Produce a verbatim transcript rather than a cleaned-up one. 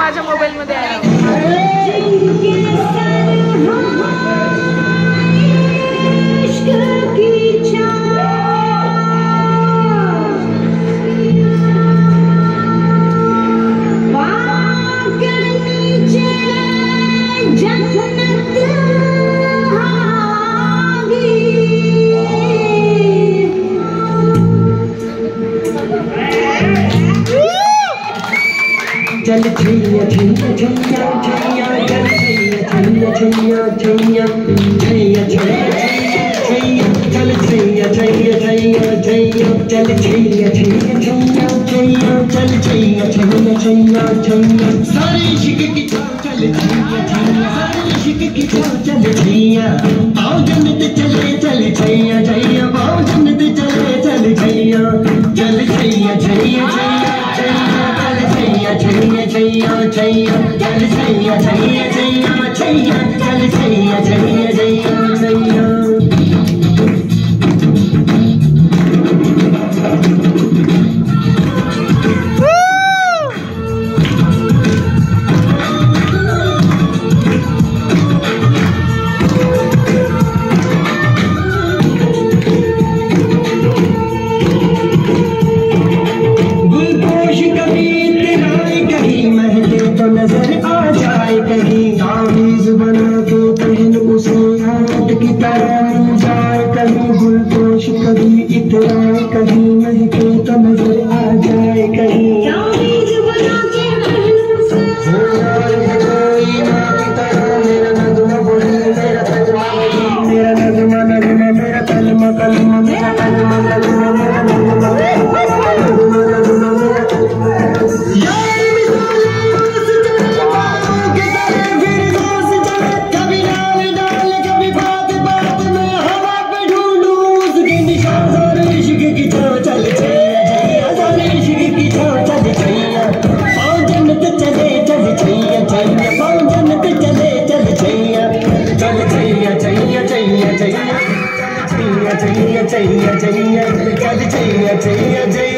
माझ्या मोबाईल मध्ये आहे. चल छैया छैया छैया छैया चल छैया छैया छैया छैया छैया चल छैया छैया छैया छैया चल छैया छैया छैया छैया चल छैया छैया छैया छैया सारे इश्क की चाल चल छैया छैया सारे इश्क की चाल चल छैया आओ जन्नत चले चल छैया छैया आओ जन्नत चले चल छैया चल छैया छैया छैया छैया छैया छैया छैया चल छैया छैया छैया छैया चल छैया छैया छैया छैया नजर आ जाए कहीं आवीज बना के पहन उसे आट की तरह जाए कहीं गुलपोश कभी इतराए कहीं महके तो नजर आ जाए कहीं आवीज बना के पहन उसे कोई माँ की तरह मेरा नगमा बोले मेरा तलमा मेरा नगमा नगमा मेरा कलमा कलमा मेरा कलमा कलमा मेरा नगमा नगमा नगमा मेरा चाहिए चाहिए चाहिए चाहिए चाहिए चाहिए चाहिए